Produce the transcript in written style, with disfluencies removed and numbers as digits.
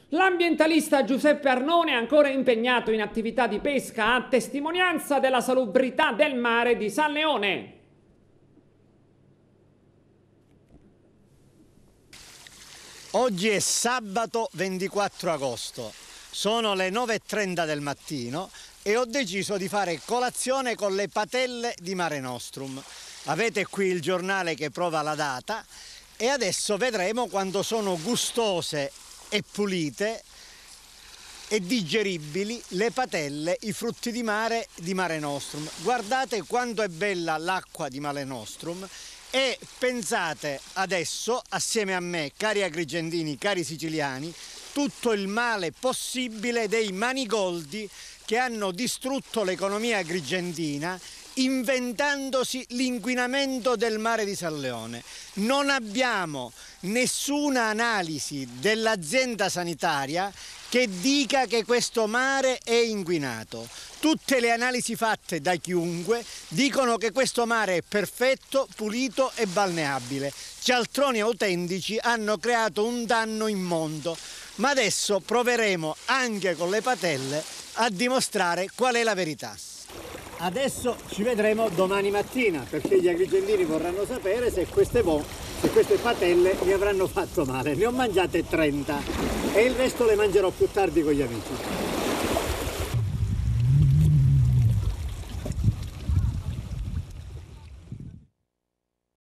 L'ambientalista Giuseppe Arnone è ancora impegnato in attività di pesca a testimonianza della salubrità del mare di San Leone. Oggi è sabato 24 agosto, sono le 9:30 del mattino e ho deciso di fare colazione con le patelle di Mare Nostrum. Avete qui il giornale che prova la data e adesso vedremo quando sono gustose e pulite e digeribili le patelle, i frutti di Mare Nostrum. Guardate quanto è bella l'acqua di Mare Nostrum e pensate adesso, assieme a me, cari agrigendini, cari siciliani, tutto il male possibile dei manigoldi che hanno distrutto l'economia agrigendina inventandosi l'inquinamento del mare di San Leone. Non abbiamo nessuna analisi dell'azienda sanitaria che dica che questo mare è inquinato. Tutte le analisi fatte da chiunque dicono che questo mare è perfetto, pulito e balneabile. Cialtroni autentici hanno creato un danno immondo, ma adesso proveremo anche con le patelle a dimostrare qual è la verità. Adesso ci vedremo domani mattina, perché gli agrigendini vorranno sapere se queste patelle mi avranno fatto male. Ne ho mangiate 30 e il resto le mangerò più tardi con gli amici.